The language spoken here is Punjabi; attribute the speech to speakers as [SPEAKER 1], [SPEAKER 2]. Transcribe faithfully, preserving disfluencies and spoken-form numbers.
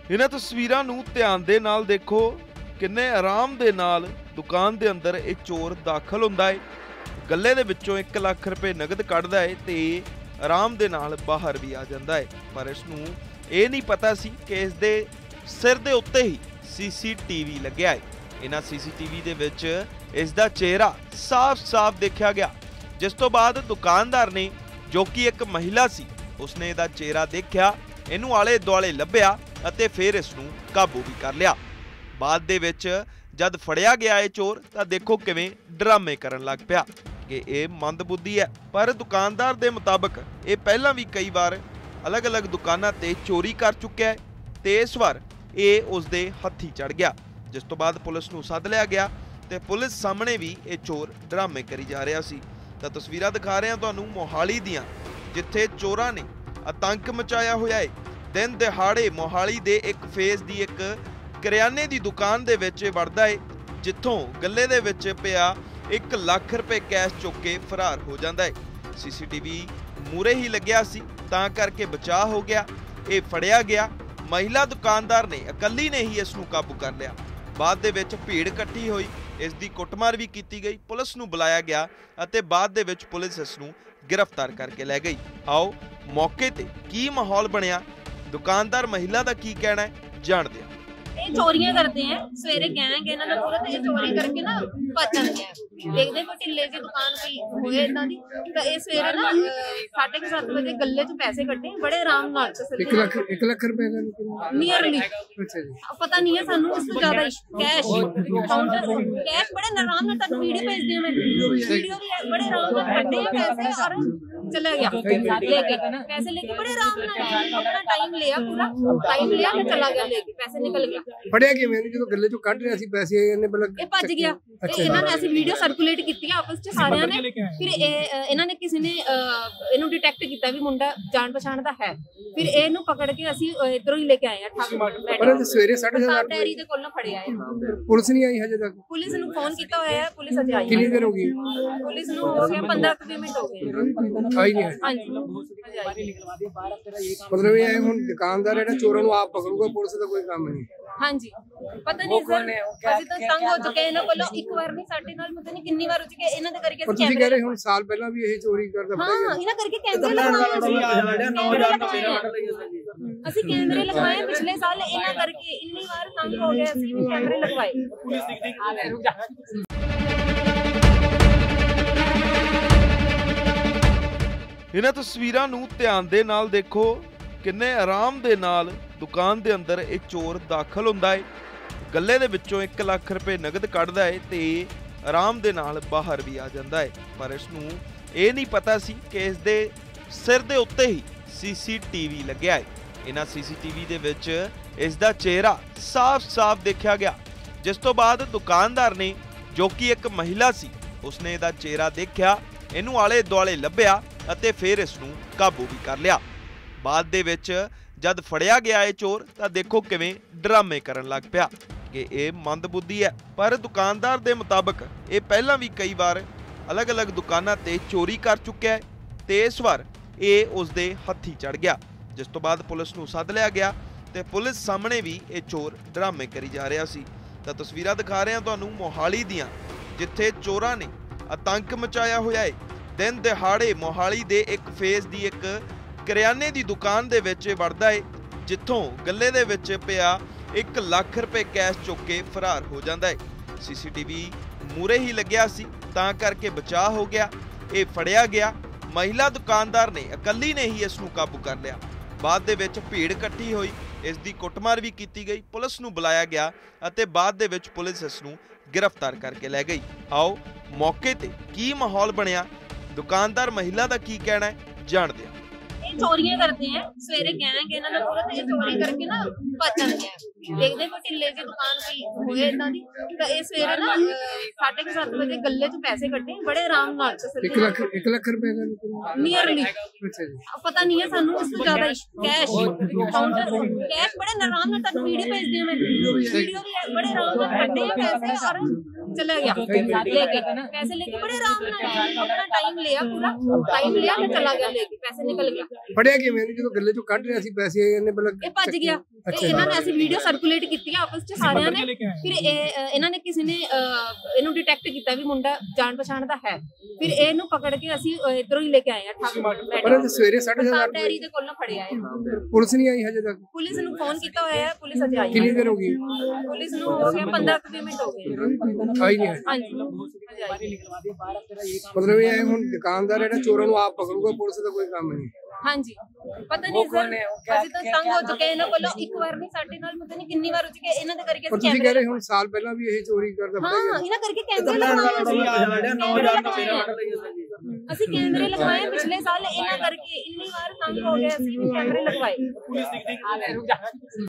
[SPEAKER 1] इन्हां तस्वीरां नूं ध्यान दे नाल देखो, किन्ने आराम दे नाल दुकान दे अंदर एक चोर दाखल हुंदा है, गल्ले दे विचों एक लाख रुपए नगद कढदा है ते आराम दे नाल बाहर भी आ जांदा है। पर इस नूं ਇਹ नहीं पता सी कि इस दे सिर दे उत्ते ही सीसीटीवी लग्या है। इन्हां सीसीटीवी दे विच इस दा चेहरा साफ साफ देखा गया, जिस तो बाद दुकानदार ने जो कि एक महिला सी उसने इहदा चेहरा देखा, इहनूं आले दुआले लभ्या अते फिर इस नूं काबू भी कर लिया। बाद दे विच जद फड़िया गया है चोर तां देखो किवें ड्रामे करन लग पिया कि यह मंदबुद्धि है। पर दुकानदार दे मुताबिक ये पहलां भी कई बार अलग अलग दुकानां ते चोरी कर चुक्या है ते इस बार ये उसदे हत्थी चढ़ गया, जिस तो बाद पुलिस नूं सद लिया गया ते पुलिस सामने भी ये चोर ड्रामे करी जा रहा सी। तां तस्वीरां दिखा रहे हैं तुहानूं मोहाली दियां, जिथे चोरां ने आतंक मचाया होया है। दिन दिहाड़े मोहाली दे एक फेस दी एक करियाने दी दुकान दे विच वड़दा है, जिथों गल्ले दे विच पिया एक लाख रुपए कैश चुक के फरार हो जाता है। सीसीटीवी मूरे ही लग्या सी तां करके बचाव हो गया, ये फड़िया गया। महिला दुकानदार ने अकली ने ही इसनूं काबू कर लिया। बाद दे विच भीड़ इकट्ठी हुई, इस दी कुटमार भी की गई, पुलिस नूं बुलाया गया अते बाद दे विच पुलिस इसनूं गिरफ्तार करके लै गई। आओ मौके ते की माहौल बनिया, दुकानदार महिला दा की कहना है जाणदे हां।
[SPEAKER 2] ਇਹ ਚੋਰੀਆਂ ਕਰਦੇ ਆ, ਸਵੇਰੇ ਕਹਿਣਗੇ ਇਹਨਾਂ ਦਾ ਪੂਰਾ ਤੇ ਚੋਰੀ ਕਰਕੇ ਨਾ ਭੱਜ ਜਾਂਦੇ ਆ। ਦੇਖਦੇ ਕੋਈ ਢਿੱਲੇ ਦੀ ਦੁਕਾਨ ਕੋਈ ਹੋਏ ਇਦਾਂ ਦੀ ਤਾਂ ਇਹ ਸਵੇਰੇ ਨਾ ਸਾਢੇ ਕੁ ਸੱਤ ਵਜੇ ਗੱਲੇ ਚੋਂ ਪੈਸੇ ਕੱਢੇ ਬੜੇ ਆਰਾਮ ਨਾਲ।
[SPEAKER 3] ਇੱਕ ਲੱਖ ਇੱਕ ਲੱਖ ਰੁਪਏ ਦਾ
[SPEAKER 2] ਨੀਅਰਲੀ
[SPEAKER 3] ਅੱਛਾ ਜੀ,
[SPEAKER 2] ਪਤਾ ਨਹੀਂ ਹੈ ਸਾਨੂੰ ਉਸ ਤੋਂ ਜ਼ਿਆਦਾ ਕੈਸ਼ ਕਾਊਂਟਰ ਕੈਸ਼ ਬੜੇ ਆਰਾਮ ਨਾਲ ਤੁਹਾਨੂੰ ਵੀਡੀਓ ਭੇਜਦੇ ਆ, ਮੈਂ ਵੀਡੀਓ ਵੀ ਬੜੇ ਆਰਾਮ ਨਾਲ ਕੱਢੇ ਪੈਸੇ ਔਰ चला गया लेके पैसे लेके बड़े आराम ਨਾਲ अपना टाइम लिया, पूरा टाइम लिया ਤੇ चला गया लेके पैसे निकल गया।
[SPEAKER 3] ਫੜਿਆ ਕਿਵੇਂ ਜਦੋਂ ਗੱਲੇ ਚੋਂ ਕੱਢ ਰਿਹਾ ਸੀ ਪੈਸੇ ਇਹਨੇ ਬਲ
[SPEAKER 2] ਇਹ ਭੱਜ ਗਿਆ। ਇਹਨਾਂ ਨੇ ਅਸੀਂ ਵੀਡੀਓ ਸਰਕੂਲੇਟ ਕੀਤੀ ਆਪਸ ਚ ਸਾਰਿਆਂ ਨੇ, ਫਿਰ ਇਹ ਇਹਨਾਂ ਨੇ ਕਿਸੇ ਨੇ ਇਹਨੂੰ ਡਿਟੈਕਟ ਕੀਤਾ ਵੀ ਮੁੰਡਾ ਜਾਣ ਪਛਾਣ ਦਾ ਹੈ, ਫਿਰ ਇਹਨੂੰ ਪਕੜ ਕੇ ਅਸੀਂ ਇਧਰੋਂ ਹੀ ਲੈ ਕੇ ਆਏ ਆ ਠਾਕੁਰ
[SPEAKER 3] ਪਰ ਸਵੇਰੇ ਸਾਢੇ ਸੱਤ
[SPEAKER 2] ਡੈਰੀ ਦੇ ਕੋਲੋਂ ਫੜਿਆ ਹੈ।
[SPEAKER 3] ਪੁਲਿਸ ਨਹੀਂ ਆਈ ਹਜੇ ਤੱਕ?
[SPEAKER 2] ਪੁਲਿਸ ਨੂੰ ਫੋਨ ਕੀਤਾ ਹੋਇਆ ਹੈ, ਪੁਲਿਸ ਅਜੇ ਆਈ
[SPEAKER 3] ਕਿੰਨੀ ਦੇਰ ਹੋ ਗਈ?
[SPEAKER 2] ਪੁਲਿਸ ਨੂੰ ਹੋ ਗਿਆ ਪੰਦਰਾਂ ਵੀਹ ਮਿੰਟ ਹੋ ਗਏ।
[SPEAKER 3] ਆਈ ਨਹੀਂ?
[SPEAKER 2] ਹਾਂਜੀ
[SPEAKER 3] ਮਤਲਬ ਇਹ ਹੁਣ ਦੁਕਾਨਦਾਰ ਜਿਹੜਾ ਚੋਰਾਂ ਨੂੰ ਆਪ ਪਕੜੂਗਾ, ਪੁਲਿਸ ਦਾ ਕੋਈ ਕੰਮ ਨਹੀਂ?
[SPEAKER 2] ਹਾਂਜੀ ਪਤਾ ਨਹੀਂ ਸਰ, ਅਸੀਂ ਤਾਂ ਤੰਗ ਹੋ ਚੁੱਕੇ ਇਹਨਾਂ ਕੋਲੋਂ, ਇੱਕ ਵਾਰ ਨਹੀਂ ਸਾਡੇ ਨਾਲ ਪਤਾ ਨਹੀਂ ਕਿੰਨੀ ਵਾਰ ਹੋ ਚੁੱਕੇ ਇਹਨਾਂ ਦੇ ਕਰਕੇ।
[SPEAKER 3] ਤੁਸੀਂ ਕਹਿ ਰਹੇ ਹੁਣ ਸਾਲ ਪਹਿਲਾਂ ਵੀ ਇਹ ਚੋਰੀ ਕਰਦਾ
[SPEAKER 2] ਹਾਂ, ਇਹਨਾਂ ਕਰਕੇ ਕੈਮਰੇ ਲਗਵਾਏ ਅਸੀਂ, ਕੈਮਰੇ ਲਗਵਾਏ ਪਿਛਲੇ ਸਾਲ ਇਹਨਾਂ ਕਰਕੇ, ਇੰਨੀ ਵਾਰ ਤੰਗ ਹੋ ਗਏ ਅਸੀਂ ਵੀ ਕੈਮਰੇ ਲਗਵਾਏ।
[SPEAKER 1] इन्हां तस्वीरां नूं ध्यान दे नाल देखो, किन्ने आराम दे नाल दुकान दे अंदर एक चोर दाखल हुंदा है, गल्ले दे विचों एक लाख रुपए नगद कढदा है ते आराम दे नाल बाहर भी आ जांदा है। पर इस नूं ਇਹ नहीं पता सी कि इस दे सिर दे उत्ते ही सीसीटीवी लग्या है। इन्हां सीसीटीवी दे विच इस दा चेहरा साफ साफ देखा गया, जिस तो बाद दुकानदार ने जो कि एक महिला सी उसने इहदा चेहरा देखा, इहनूं आले दुआले लभ्या ਅਤੇ ਫਿਰ ਇਸ ਨੂੰ ਕਾਬੂ ਵੀ ਕਰ ਲਿਆ। ਬਾਅਦ ਦੇ ਵਿੱਚ ਜਦ ਫੜਿਆ ਗਿਆ ਹੈ ਚੋਰ ਤਾਂ ਦੇਖੋ ਕਿਵੇਂ ਡਰਾਮੇ ਕਰਨ ਲੱਗ ਪਿਆ ਕਿ ਇਹ ਮੰਦਬੁੱਧੀ ਹੈ। ਪਰ ਦੁਕਾਨਦਾਰ ਦੇ ਮੁਤਾਬਕ ਇਹ ਪਹਿਲਾਂ ਵੀ ਕਈ ਵਾਰ ਅਲੱਗ-ਅਲੱਗ ਦੁਕਾਨਾਂ ਤੇ ਚੋਰੀ ਕਰ ਚੁੱਕਿਆ ਹੈ ਤੇ ਇਸ ਵਾਰ ਇਹ ਉਸਦੇ ਹੱਥੀ ਚੜ ਗਿਆ, ਜਿਸ ਤੋਂ ਬਾਅਦ ਪੁਲਿਸ ਨੂੰ ਸੱਦ ਲਿਆ ਗਿਆ ਤੇ ਪੁਲਿਸ ਸਾਹਮਣੇ ਵੀ ਇਹ ਚੋਰ ਡਰਾਮੇ ਕਰੀ ਜਾ ਰਿਹਾ ਸੀ। ਤਾਂ ਤਸਵੀਰਾਂ ਦਿਖਾ ਰਹੇ ਹਾਂ ਤੁਹਾਨੂੰ ਮੋਹਾਲੀ ਦੀਆਂ, ਜਿੱਥੇ ਚੋਰਾਂ ਨੇ ਆਤੰਕ ਮਚਾਇਆ ਹੋਇਆ ਹੈ। दिन दिहाड़े मोहाली दे एक फेस दी एक करियाने दी दुकान दे विच वड़दा है, जिथों गल्ले दे विच पिया एक लाख रुपए कैश चुक के फरार हो जाता है। सीसीटीवी मूरे ही लग्या सी तां करके बचाव हो गया, ये फड़िया गया। महिला दुकानदार ने अकली ने ही इसनूं काबू कर लिया। बाद दे विच भीड़ इकट्ठी हुई, इस दी कुटमार भी की गई, पुलिस नूं बुलाया गया अते बाद दे विच पुलिस इसनूं गिरफ्तार करके लै गई। आओ मौके ते की माहौल बनिया, दुकानदार महिला दा की कहना है जाणदे हां।
[SPEAKER 2] ਇਹ ਚੋਰੀਆਂ ਕਰਦੇ ਆ, ਸਵੇਰੇ ਕਹਿਣਗੇ ਇਹਨਾਂ ਦਾ ਪੂਰਾ ਤੇ ਚੋਰੀ ਕਰਕੇ ਨਾ ਭੱਜ ਜਾਂਦੇ ਆ। ਦੇਖਦੇ ਕੋਈ ਢਿੱਲੇ ਦੀ ਦੁਕਾਨ ਕੋਈ ਹੋਏ ਇਦਾਂ ਦੀ ਤਾਂ ਇਹ ਸਵੇਰੇ ਨਾ ਸਾਢੇ ਕੁ ਸੱਤ ਵਜੇ ਗੱਲੇ ਚੋਂ ਪੈਸੇ ਕੱਢੇ ਬੜੇ ਆਰਾਮ ਨਾਲ।
[SPEAKER 3] ਇੱਕ ਲੱਖ ਇੱਕ ਲੱਖ ਰੁਪਏ ਦਾ
[SPEAKER 2] ਨੀਅਰਲੀ
[SPEAKER 3] ਅੱਛਾ ਜੀ,
[SPEAKER 2] ਪਤਾ ਨਹੀਂ ਹੈ ਸਾਨੂੰ ਉਸ ਤੋਂ ਜ਼ਿਆਦਾ ਕੈਸ਼ ਕਾਊਂਟਰ ਕੈਸ਼ ਬੜੇ ਆਰਾਮ ਨਾਲ ਤੁਹਾਨੂੰ ਵੀਡੀਓ ਭੇਜਦੇ ਆ, ਮੈਂ ਵੀਡੀਓ ਵੀ ਬੜੇ ਆਰਾਮ ਨਾਲ ਕੱਢੇ ਪੈਸੇ ਔਰ चला गया लेके पैसे लेके बड़े आराम ਨਾਲ अपना टाइम लिया, पूरा टाइम लिया ਤੇ चला गया लेके पैसे निकल गया।
[SPEAKER 3] ਫੜਿਆ ਕਿਵੇਂ ਇਹਨੂੰ ਜਦੋਂ ਗੱਲੇ ਚੋਂ ਕੱਢ ਰਿਹਾ ਸੀ ਪੈਸੇ ਇਹਨੇ ਪਹਿਲਾਂ
[SPEAKER 2] ਇਹ ਭੱਜ ਗਿਆ ਤੇ ਇਹਨਾਂ ਨੇ ਅਸੀਂ ਵੀਡੀਓ ਸਰਕੂਲੇਟ ਕੀਤੀ ਆਪਸ ਚ ਸਾਰਿਆਂ ਨੇ। ਫਿਰ ਇਹ ਇਹਨਾਂ ਨੇ ਕਿਸੇ ਨੇ ਇਹਨੂੰ ਡਿਟੈਕਟ ਕੀਤਾ ਵੀ ਮੁੰਡਾ ਜਾਣ ਪਛਾਣ ਦਾ ਹੈ। ਫਿਰ ਇਹਨੂੰ ਪਕੜ ਕੇ ਅਸੀਂ ਇਧਰੋਂ ਹੀ ਲੈ ਕੇ ਆਏ ਆ
[SPEAKER 3] ਪਰ ਸਵੇਰੇ ਸਾਢੇ ਸੱਤ
[SPEAKER 2] ਡੈਰੀ ਦੇ ਕੋਲੋਂ ਫੜਿਆ ਹੈ।
[SPEAKER 3] ਪੁਲਿਸ ਨਹੀਂ ਆਈ ਹਜੇ ਤੱਕ?
[SPEAKER 2] ਪੁਲਿਸ ਨੂੰ ਫੋਨ ਕੀਤਾ ਹੋਇਆ ਹੈ, ਪੁਲਿਸ ਅਜੇ ਆਈ
[SPEAKER 3] ਕਿੰਨੀ ਦੇਰ ਹੋ ਗਈ?
[SPEAKER 2] ਪੁਲਿਸ ਨੂੰ ਹੋ ਗਿਆ ਪੰਦਰਾਂ ਵੀਹ ਮਿੰਟ ਹੋ ਗਏ
[SPEAKER 3] ਆਈ ਨਹੀਂ।
[SPEAKER 2] ਹਾਂਜੀ
[SPEAKER 3] ਮਤਲਬ ਇਹ ਹੁਣ ਦੁਕਾਨਦਾਰ ਜਿਹੜਾ ਚੋਰਾਂ ਨੂੰ ਆਪ ਪਕੜੂਗਾ, ਪੁਲਿਸ ਦਾ ਕੋਈ ਕੰਮ ਨਹੀਂ।
[SPEAKER 2] ਹਾਂਜੀ ਪਤਾ ਨਹੀਂ ਸਰ ਅਸੀਂ ਤਾਂ ਤੰਗ ਹੋ ਚੁੱਕੇ ਇਹਨਾਂ ਕੋਲੋਂ। ਇੱਕ ਵਾਰ ਨਹੀਂ ਸਾਡੇ ਨਾਲ ਪਤਾ ਨਹੀਂ ਕਿੰਨੀ ਵਾਰ ਹੋ ਚੁੱਕੀ ਇਹਨਾਂ ਦੇ ਕਰਕੇ
[SPEAKER 3] ਪਰ ਤੁਸੀਂ ਕਹਿ ਰਹੇ ਹੁਣ ਸਾਲ ਪਹਿਲਾਂ ਵੀ ਇਹ ਚੋਰੀ ਕਰਦਾ
[SPEAKER 2] ਹਾਂ ਇਹਨਾਂ ਕਰਕੇ ਕੈਮਰੇ ਲਗਵਾਏ ਅਸੀਂ ਕੈਮਰੇ ਲਗਵਾਏ ਪਿਛਲੇ ਸਾਲ ਇਹਨਾਂ ਕਰਕੇ ਇੰਨੀ ਵਾਰ ਤੰਗ ਹੋ ਗਏ ਅਸੀਂ ਕੈਮਰੇ ਲਗਵਾਏ।